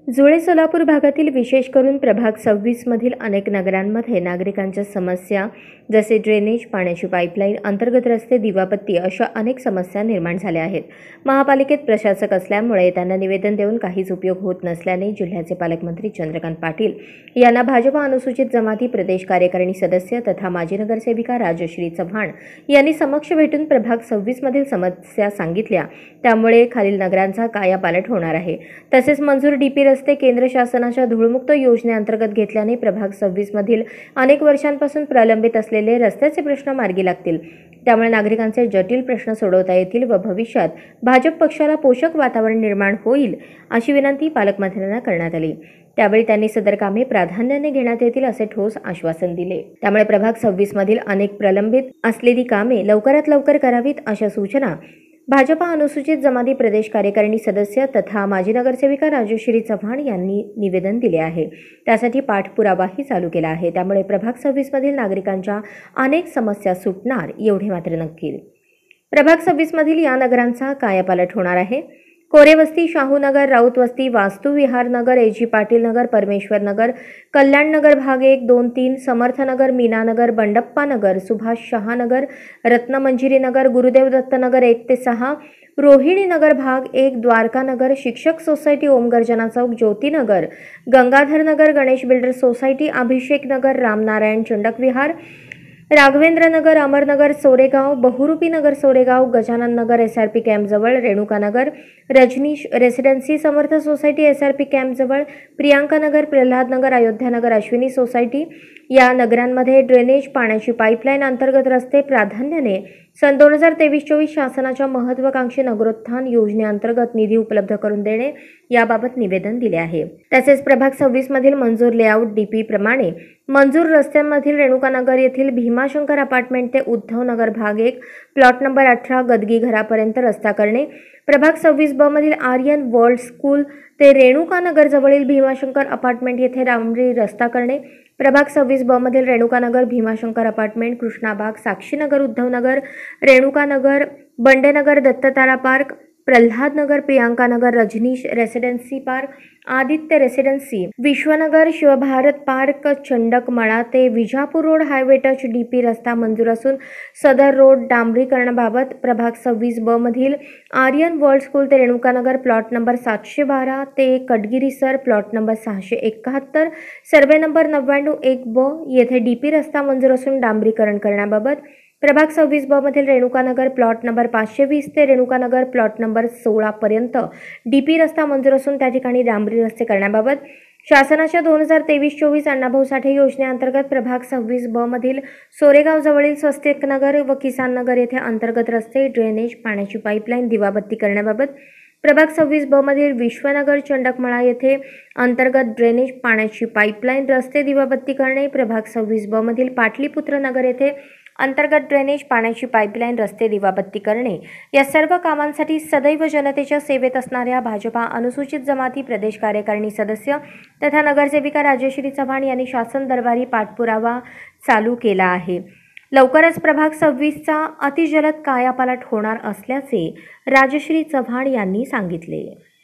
जुळे सोलापूर भागातील विशेष करून प्रभाग 26 मधील अनेक नगरांमध्ये नागरिकांच्या समस्या जसे ड्रेनेज, पाण्याची पाईपलाईन, अंतर्गत रस्ते, दिवाबत्ती अशा अनेक समस्या निर्माण झाल्या आहेत। महापालिकेत प्रशासक असल्यामुळे त्यांना निवेदन देऊन काहीच उपयोग होत नसल्याने जिल्ह्याचे पालकमंत्री चंद्रकांत पाटील यांना भाजप अनुसूचित जमाती प्रदेश कार्यकारिणी सदस्य तथा माजी नगरसेविका राजश्री चव्हाण यांनी समक्ष भेटून प्रभाग 26 मधील समस्या सांगितल्या। त्यामुळे खालील नगरांचा कायापालट होणार आहे। तसेच मंजूर डीपी रस्ते केंद्र शासनाच्या धूळमुक्त योजनेअंतर्गत घेतल्याने प्रभाग 26 मधील अनेक वर्षांपासून प्रलंबित असलेले रस्त्याचे प्रश्न मार्गी लागतील। त्यामुळे नागरिकांचे जटिल प्रश्न सोडवता येतील व भविष्यात भाजप पक्षाला पोषक वातावरण निर्माण होईल अशी विनंती पालकमंत्र्यांना करण्यात आली। त्यावेळी त्यांनी सदर कामे प्राधान्याने घेण्यात येतील असे ठोस आश्वासन दिले। त्यामुळे प्रभाग 26 मधील अनेक प्रलंबित असलेली कामे लवकरात लवकर करावीत अशा सूचना भाजपा अनुसूचित जमाती प्रदेश कार्यकारिणी सदस्य तथा माजी नगरसेविका राजश्री चव्हाण यांनी निवेदन दिले आहे। त्यासाठी पाठपुरावाही चालू केला आहे। त्यामुळे प्रभाग 26 मधील नागरिकांच्या अनेक समस्या सुटणार एवढे मात्र नक्की। प्रभाग 26 मधील या नगरांचा कायापालट होणार आहे। कोरेवस्ती, शाहूनगर, राऊत वस्ती, वास्तू विहार नगर, एजी पाटील नगर, परमेश्वर नगर, कल्याण नगर भाग 1, 2, 3, समर्थ नगर, मीना नगर, बंडप्पा नगर, सुभाष शहा नगर, रत्नमंजिरी नगर, गुरुदेव दत्त नगर 1 ते 6, रोहिणी नगर भाग 1, Dwarka Nagar, Shikshak society, Omgarjana Chowk, Jyoti Nagar, Gangadhar Nagar, Ganesh builder society, Abhishek Nagar, Ramnarayan Chandak Vihar, Raghavendra Nagar, Amarnagar, Soregaon, Bahurupi Nagar, Soregaon, Gajanan Nagar, SRP camp जवळ, Renuka Nagar, Rajneesh residency, Samarth society, SRP camp जवळ, प्रियांका नगर, प्रल्हाद नगर, अयोध्या नगर, अश्विनी सोसायटी या नगरांमध्ये ड्रेनेज, पाण्याची पाईपलाईन, अंतर्गत रस्ते प्राधान्याने सन 2023-24 शासनाच्या महत्त्वाकांक्षी नगरोत्थान योजनेअंतर्गत निधी उपलब्ध करून देणे याबाबत निवेदन दिले आहे। तसेच प्रभाग 26 मधील मंजूर लेआउट डीपी प्रमाणे मंजूर रस्त्यांमधील रेणुकानगर येथील भीमाशंकर अपार्टमेंट ते उद्धव नगर भाग 1 प्लॉट नंबर 18 गदगी घरापर्यंत रस्ता करणे, प्रभाग 26 ब मधील आर्यन वर्ल्ड स्कूल ते रेणुकानगर जवळील भीमाशंकर अपार्टमेंट येथे डांबरी रस्ता करणे, प्रभाग 26 ब मधील Renukanagar, Bhimashankar apartment, Krishnabag, Sakshinagar, Uddhavnagar, Renukanagar, Bandenagar, Dattatara park, Pralhad Nagar, Priyanka Nagar, Rajneesh residency park, Aditya residency, Vishwanagar, Shivbharat park, Chandakmala ते Vijapur road highway touch DP रस्ता मंजूर असून सदर रोड डांबरीकरणाबाबत प्रभाग 26 ब मधील आर्यन वर्ल्ड स्कूल ते रेणुकानगर प्लॉट नंबर 712 ते कटगिरीसर प्लॉट नंबर 671 सर्वे नंबर 99-1 ब येथे डीपी रस्ता मंजूर असून डांबरीकरण करण्याबाबत प्रभाग 26 ब मधील रेणुकानगर प्लॉट नंबर 520 ते रेणुकानगर प्लॉट नंबर 16 पर्यंत डीपी रस्ता मंजूर असून त्या ठिकाणी डांबरी रस्ते करण्याबाबत शासनाच्या 2023-24 अण्णाभाऊ साठे योजनेअंतर्गत प्रभाग 26 ब मधील सोरेगाव जवळील स्वस्तिक नगर व किसान नगर येथे अंतर्गत रस्ते, ड्रेनेज, पाण्याची पाईपलाईन, दिवाबत्ती करण्याबाबत प्रभाग 26 ब मधील विश्वनगर, चंडकमळा येथे अंतर्गत ड्रेनेज, पाण्याची पाईपलाईन, रस्ते, दिवाबत्ती करणे, प्रभाग 26 ब मधील पाटलीपुत्र नगर येथे अंतर्गत ड्रेनेज, पाण्याची पाईपलाईन, रस्ते, दिवाबत्ती करणे या सर्व कामांसाठी सदैव जनतेच्या सेवेत असणाऱ्या भाजपा अनुसूचित जमाती प्रदेश कार्यकारिणी सदस्य तथा नगरसेविका राजश्री चव्हाण यांनी शासन दरबारी पाठपुरावा चालू केला आहे। लवकरच प्रभाग 26चा अतिजलद कायापालट होणार असल्याचे राजश्री चव्हाण यांनी सांगितले।